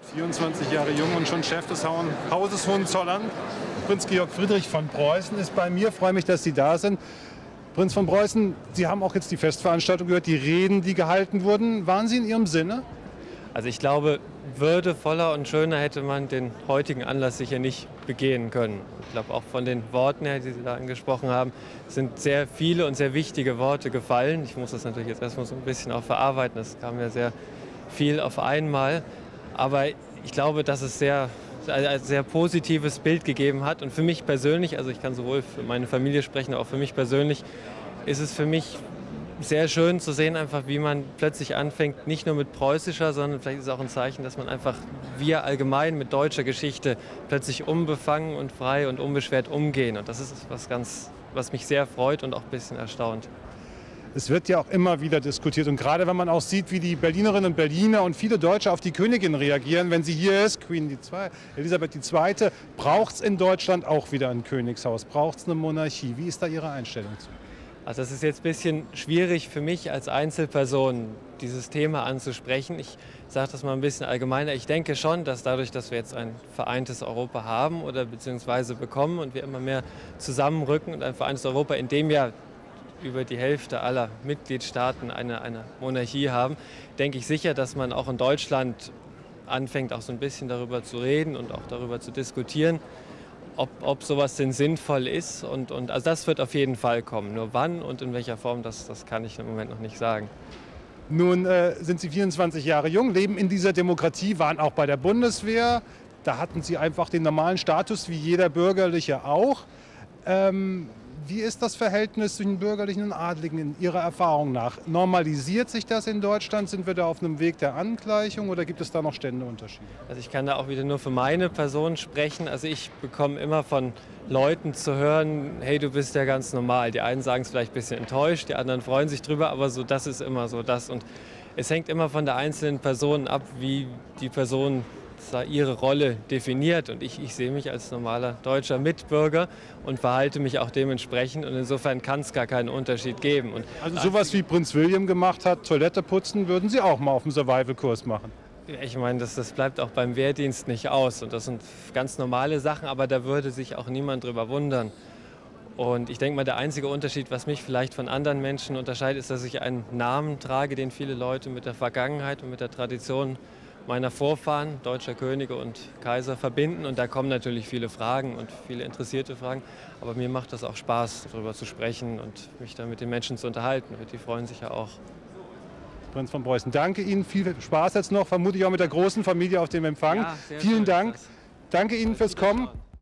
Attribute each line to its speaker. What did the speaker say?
Speaker 1: 24 Jahre jung und schon Chef des Hauses Hohenzollern. Prinz Georg Friedrich von Preußen ist bei mir. Ich freue mich, dass Sie da sind. Prinz von Preußen, Sie haben auch jetzt die Festveranstaltung gehört, die Reden, die gehalten wurden. Waren sie in Ihrem Sinne?
Speaker 2: Also ich glaube, würdevoller und schöner hätte man den heutigen Anlass sicher nicht begehen können. Ich glaube auch von den Worten her, die Sie da angesprochen haben, sind sehr viele und sehr wichtige Worte gefallen. Ich muss das natürlich jetzt erstmal so ein bisschen auch verarbeiten. Es kam ja sehr viel auf einmal. Aber ich glaube, dass es ein sehr positives Bild gegeben hat. Und für mich persönlich, also ich kann sowohl für meine Familie sprechen, aber auch für mich persönlich, ist es für mich sehr schön zu sehen, einfach wie man plötzlich anfängt, nicht nur mit preußischer, sondern vielleicht ist es auch ein Zeichen, dass man einfach, wir allgemein mit deutscher Geschichte plötzlich unbefangen und frei und unbeschwert umgehen. Und das ist was mich sehr freut und auch ein bisschen erstaunt.
Speaker 1: Es wird ja auch immer wieder diskutiert und gerade wenn man auch sieht, wie die Berlinerinnen und Berliner und viele Deutsche auf die Königin reagieren, wenn sie hier ist, Elisabeth II., braucht es in Deutschland auch wieder ein Königshaus, braucht es eine Monarchie. Wie ist da Ihre Einstellung zu?
Speaker 2: Also es ist jetzt ein bisschen schwierig für mich als Einzelperson, dieses Thema anzusprechen. Ich sage das mal ein bisschen allgemeiner. Ich denke schon, dass dadurch, dass wir jetzt ein vereintes Europa haben oder beziehungsweise bekommen und wir immer mehr zusammenrücken und ein vereintes Europa, in dem ja über die Hälfte aller Mitgliedstaaten eine Monarchie haben, denke ich sicher, dass man auch in Deutschland anfängt, auch so ein bisschen darüber zu reden und auch darüber zu diskutieren, ob sowas denn sinnvoll ist. Und also das wird auf jeden Fall kommen. Nur wann und in welcher Form, das kann ich im Moment noch nicht sagen.
Speaker 1: Nun sind Sie 24 Jahre jung, leben in dieser Demokratie, waren auch bei der Bundeswehr. Da hatten Sie einfach den normalen Status wie jeder Bürgerliche auch. Wie ist das Verhältnis zwischen Bürgerlichen und Adligen in Ihrer Erfahrung nach? Normalisiert sich das in Deutschland? Sind wir da auf einem Weg der Angleichung oder gibt es da noch Ständeunterschiede?
Speaker 2: Also ich kann da auch wieder nur für meine Person sprechen. Also ich bekomme immer von Leuten zu hören, hey, du bist ja ganz normal. Die einen sagen es vielleicht ein bisschen enttäuscht, die anderen freuen sich drüber, aber so, das ist immer so das. Und es hängt immer von der einzelnen Person ab, wie die Person ihre Rolle definiert. Und ich sehe mich als normaler deutscher Mitbürger und verhalte mich auch dementsprechend. Und insofern kann es gar keinen Unterschied geben. Und
Speaker 1: also sowas wie Prinz William gemacht hat, Toilette putzen, würden Sie auch mal auf dem Survival-Kurs machen?
Speaker 2: Ich meine, das bleibt auch beim Wehrdienst nicht aus. Und das sind ganz normale Sachen, aber da würde sich auch niemand drüber wundern. Und ich denke mal, der einzige Unterschied, was mich vielleicht von anderen Menschen unterscheidet, ist, dass ich einen Namen trage, den viele Leute mit der Vergangenheit und mit der Tradition meiner Vorfahren, deutscher Könige und Kaiser, verbinden. Und da kommen natürlich viele Fragen und viele interessierte Fragen. Aber mir macht das auch Spaß, darüber zu sprechen und mich dann mit den Menschen zu unterhalten. Die freuen sich ja auch.
Speaker 1: Prinz von Preußen, danke Ihnen. Viel Spaß jetzt noch, vermutlich auch mit der großen Familie auf dem Empfang.
Speaker 2: Ja,
Speaker 1: vielen Dank. Danke Ihnen fürs Kommen.